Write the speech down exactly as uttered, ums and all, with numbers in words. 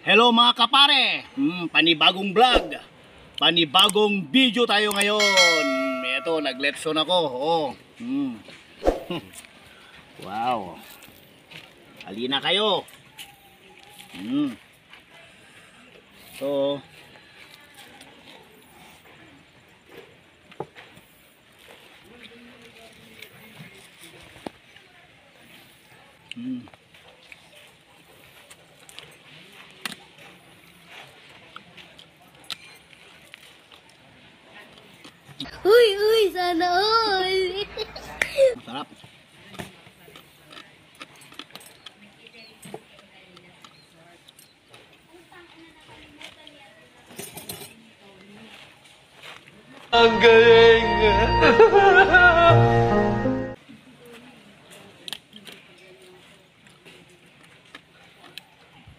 Hello mga kapare, hmm, panibagong vlog, panibagong video tayo ngayon. Ito, nag-lepson ako. Oh. Hmm. Wow. Halina kayo. Hmm. So, hmm. Uy, uy, sana all. Masarap. Ang galing!